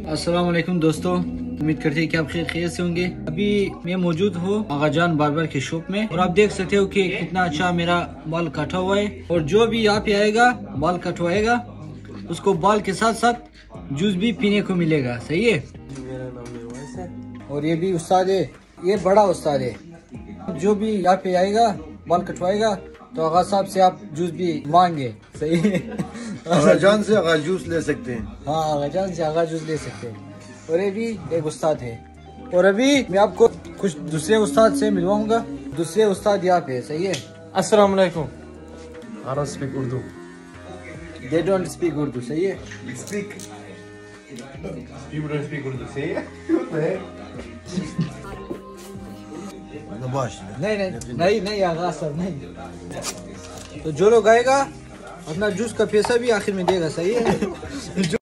अस्सलाम वालेकुम दोस्तों, उम्मीद करते हैं कि आप खैर से होंगे। अभी मैं मौजूद हूँ आगाजान बार्बर के शॉप में और आप देख सकते हो कि कितना अच्छा मेरा बाल काटा हुआ है। और जो भी यहाँ पे आएगा बाल कटवाएगा उसको बाल के साथ साथ जूस भी पीने को मिलेगा। सही है। मेरा नाम है और ये भी उस्ताद है, ये बड़ा उस्ताद है। जो भी यहाँ पे आएगा बाल कटवाएगा तो आगा साहब से आप जूस भी मांगे। सही है। आगाजान से आगा जूस ले सकते हैं। हाँ, आगाजान से आगा जूस ले सकते हैं। और ये भी एक उस्ताद है। और अभी मैं आपको कुछ दूसरे उस्ताद से मिलवाऊंगा। दूसरे उस्ताद यहाँ पे। सही है। अस्सलाम वालेकुम। I don't speak Urdu. They don't speak Urdu. सही है। Speak. People don't speak Urdu. See? नहीं नहीं आगा साहब नहीं। तो जो लोग आएगा अपना जूस का पैसा भी आखिर में देगा। सही है।